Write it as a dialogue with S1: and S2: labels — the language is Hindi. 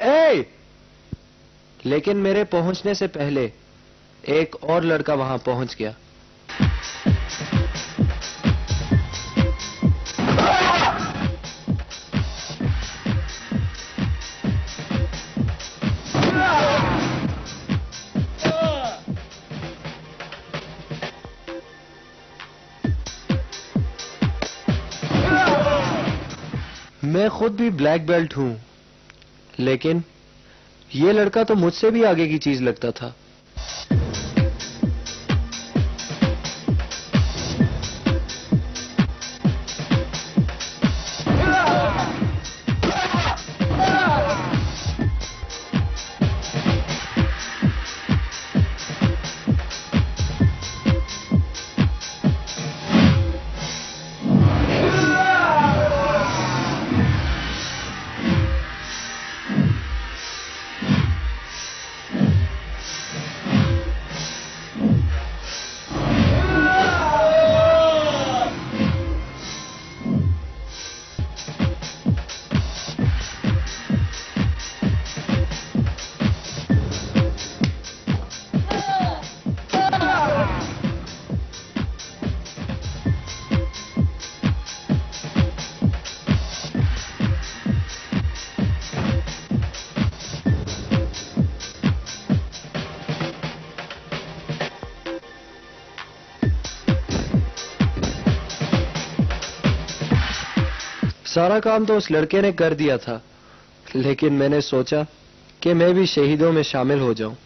S1: ए! लेकिन मेरे पहुंचने से पहले एक और लड़का वहां पहुंच गया। मैं खुद भी ब्लैक बेल्ट हूं, लेकिन ये लड़का तो मुझसे भी आगे की चीज लगता था। सारा काम तो उस लड़के ने कर दिया था, लेकिन मैंने सोचा कि मैं भी शहीदों में शामिल हो जाऊं।